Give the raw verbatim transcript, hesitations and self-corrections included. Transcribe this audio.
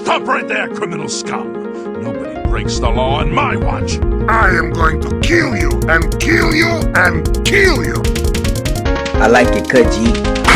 Stop right there, criminal scum! Nobody breaks the law on my watch! I am going to kill you, and kill you, and kill you! I like it, cut G.